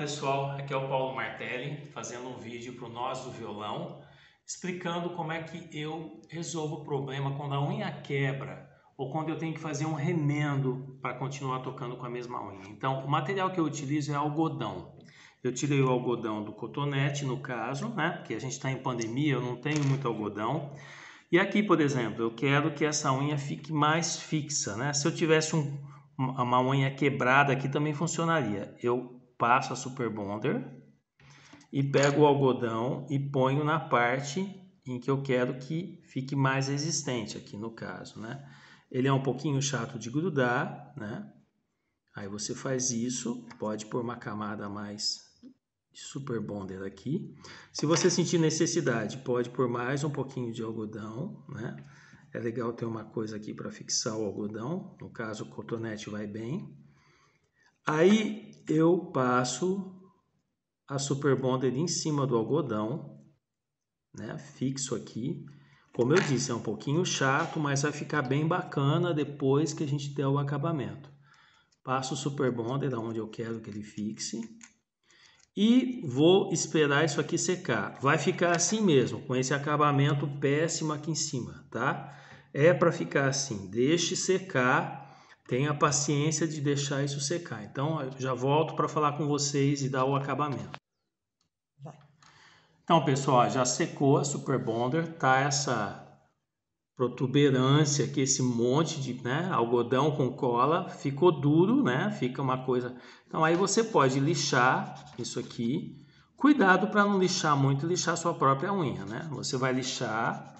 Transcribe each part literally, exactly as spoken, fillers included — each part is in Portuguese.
pessoal, aqui é o Paulo Martelli fazendo um vídeo para o Nós do Violão, explicando como é que eu resolvo o problema quando a unha quebra ou quando eu tenho que fazer um remendo para continuar tocando com a mesma unha. Então, o material que eu utilizo é algodão. Eu tirei o algodão do cotonete, no caso, né? Porque a gente está em pandemia, eu não tenho muito algodão. E aqui, por exemplo, eu quero que essa unha fique mais fixa, né? Se eu tivesse um, uma unha quebrada aqui também funcionaria. Eu passo a Super Bonder e pego o algodão e ponho na parte em que eu quero que fique mais resistente, aqui no caso, né? Ele é um pouquinho chato de grudar, né? Aí você faz isso, pode pôr uma camada a mais de Super Bonder aqui. Se você sentir necessidade, pode pôr mais um pouquinho de algodão, né? É legal ter uma coisa aqui para fixar o algodão, no caso o cotonete vai bem. Aí eu passo a Super Bonder em cima do algodão, né? Fixo aqui. Como eu disse, é um pouquinho chato, mas vai ficar bem bacana depois que a gente der o acabamento. Passo o Super Bonder onde eu quero que ele fixe. E vou esperar isso aqui secar. Vai ficar assim mesmo, com esse acabamento péssimo aqui em cima, tá? É para ficar assim, deixe secar. Tenha paciência de deixar isso secar. Então, eu já volto para falar com vocês e dar o acabamento. Vai. Então, pessoal, já secou a Super Bonder, tá essa protuberância aqui, esse monte de, né, algodão com cola, ficou duro, né? Fica uma coisa. Então, aí você pode lixar isso aqui. Cuidado para não lixar muito e lixar sua própria unha, né? Você vai lixar.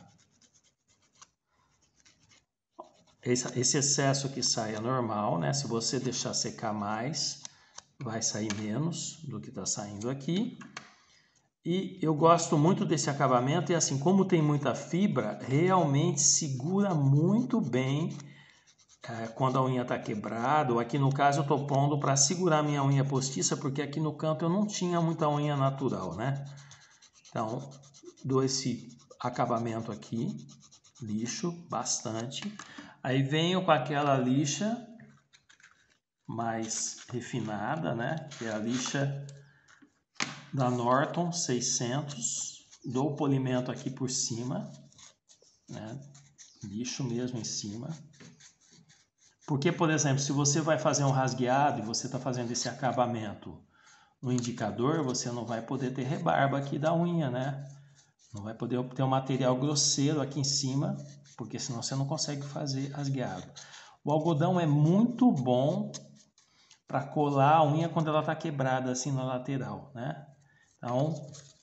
Esse excesso que sai é normal, né? Se você deixar secar mais, vai sair menos do que está saindo aqui. E eu gosto muito desse acabamento e assim, como tem muita fibra, realmente segura muito bem é, quando a unha está quebrada. Ou aqui no caso eu estou pondo para segurar minha unha postiça, porque aqui no canto eu não tinha muita unha natural, né? Então, dou esse acabamento aqui, lixo bastante. Aí venho com aquela lixa mais refinada, né? Que é a lixa da Norton seiscentos. Dou o polimento aqui por cima, né? Lixo mesmo em cima. Porque, por exemplo, se você vai fazer um rasgueado e você está fazendo esse acabamento no indicador, você não vai poder ter rebarba aqui da unha, né? Não vai poder ter um material grosseiro aqui em cima, porque senão você não consegue fazer rasgueado. O algodão é muito bom para colar a unha quando ela está quebrada assim na lateral, né? Então,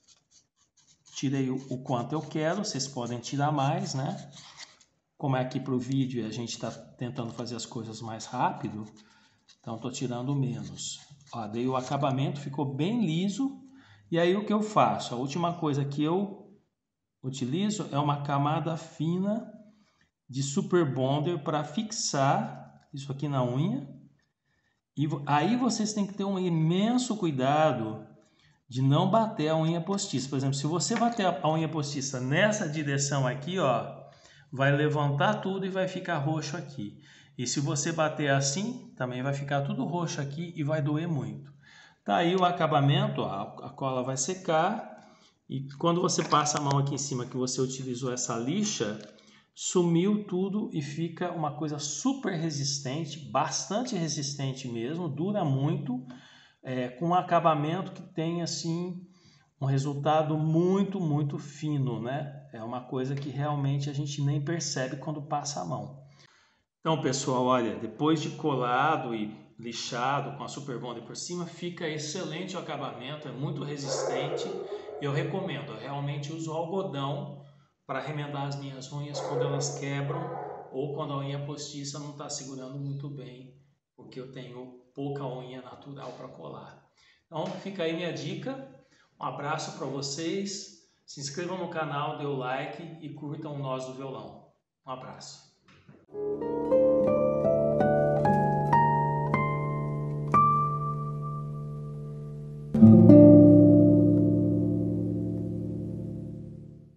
tirei o, o quanto eu quero, vocês podem tirar mais, né? Como é aqui para o vídeo e a gente está tentando fazer as coisas mais rápido, então estou tirando menos. Ó, dei o acabamento, ficou bem liso. E aí o que eu faço? A última coisa que eu utilizo é uma camada fina de Super Bonder para fixar isso aqui na unha. E aí vocês têm que ter um imenso cuidado de não bater a unha postiça. Por exemplo, se você bater a unha postiça nessa direção aqui, ó, vai levantar tudo e vai ficar roxo aqui. E se você bater assim, também vai ficar tudo roxo aqui e vai doer muito. Tá aí o acabamento, ó, a cola vai secar. E quando você passa a mão aqui em cima que você utilizou essa lixa, sumiu tudo e fica uma coisa super resistente, bastante resistente mesmo, dura muito, é, com um acabamento que tem assim um resultado muito, muito fino, né? É uma coisa que realmente a gente nem percebe quando passa a mão. Então, pessoal, olha, depois de colado e lixado com a Super Bonder por cima, fica excelente o acabamento, é muito resistente. Eu recomendo, eu realmente uso algodão para remendar as minhas unhas quando elas quebram ou quando a unha postiça não está segurando muito bem, porque eu tenho pouca unha natural para colar. Então, fica aí minha dica. Um abraço para vocês. Se inscrevam no canal, dê o like e curtam o Nós do Violão. Um abraço.